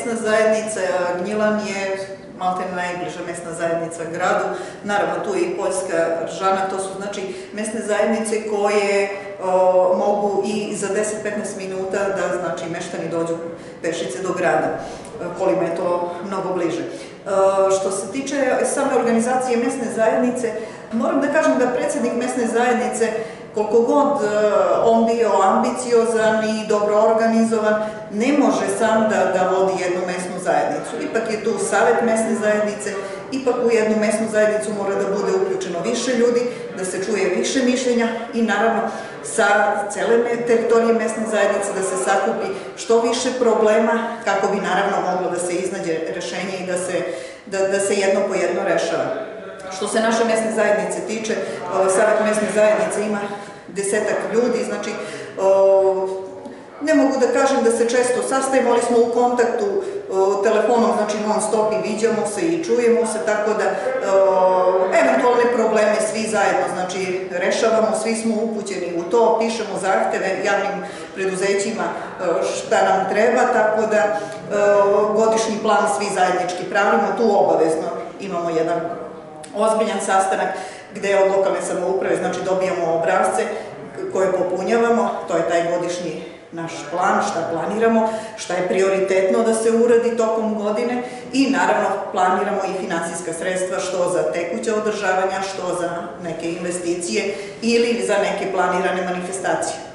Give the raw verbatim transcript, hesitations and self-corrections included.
mesna zajednica Gnjilan je malte najbliža mesna zajednica gradu. Naravno, tu je i Poljska Ržana, to su znači mesne zajednice koje o, mogu i za deset do petnaest minuta da znači meštani dođu pešice do grada, kolima je to mnogo bliže. E, što se tiče same organizacije mesne zajednice, moram da kažem da predsjednik mesne zajednice, koliko god on bio ambiciozan i dobro organizovan, ne može sam da, da vodi jednu mesnu zajednicu. Ipak je tu savet mesne zajednice, ipak u jednu mesnu zajednicu mora da bude uključeno više ljudi, da se čuje više mišljenja i naravno sa cele teritorije mesne zajednice da se sakupi što više problema kako bi naravno moglo da se iznađe rešenje i da se, da, da se jedno po jedno rešava. Što se naše mesne zajednice tiče, Savet mesne zajednice ima desetak ljudi, znači ne mogu da kažem da se često sastajemo, ali smo u kontaktu telefonom, znači non stop i viđamo se i čujemo se, tako da eventualne probleme svi zajedno, znači rešavamo, svi smo upućeni u to, pišemo zahteve javnim preduzećima šta nam treba, tako da godišnji plan svi zajednički pravimo, tu obavezno imamo jedan ozbiljan sastanak gde od lokalne samouprave znači dobijamo obrazce koje popunjavamo, to je taj godišnji naš plan, šta planiramo, šta je prioritetno da se uradi tokom godine i naravno planiramo i finansijska sredstva što za tekuća održavanja, što za neke investicije ili za neke planirane manifestacije.